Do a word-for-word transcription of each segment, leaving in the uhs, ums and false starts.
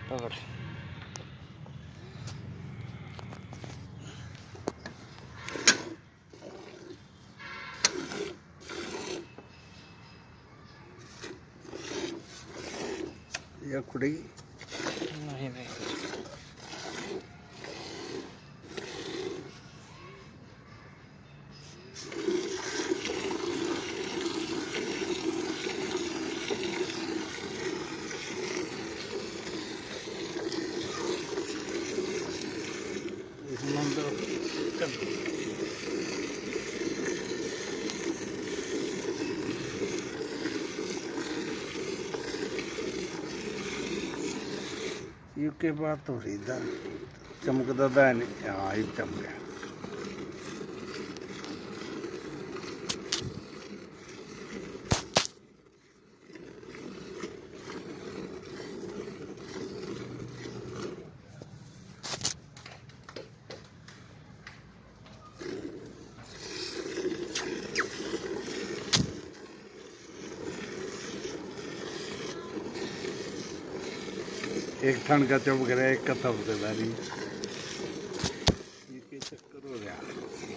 पकड़। या कुड़ी नहीं नहीं यू के बाद तो सीधा चमकदा था नहीं। हाँ ये चमक गया। एक ठंड का चमक रहा है, एक का थपकदा नहीं। ये क्या चक्कर हो गया?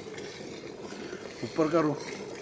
ऊपर करो।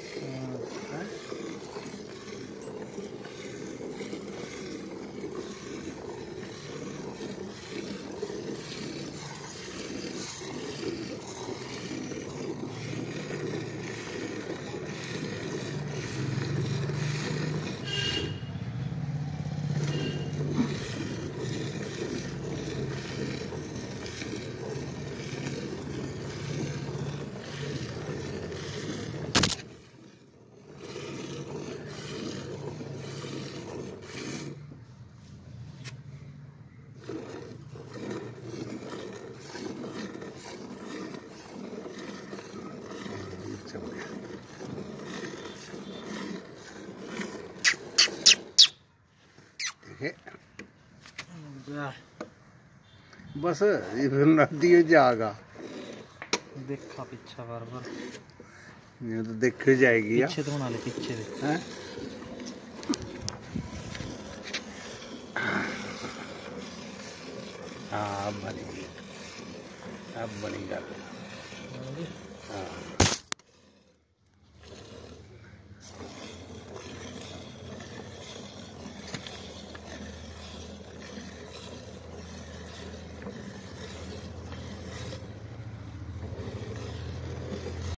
बस ये फिर नदी जाएगा। देखा पीछा बार बार ये तो देख जाएगी। पीछे तो बना ले, पीछे हैं? हाँ अब बनी, अब बनी गल।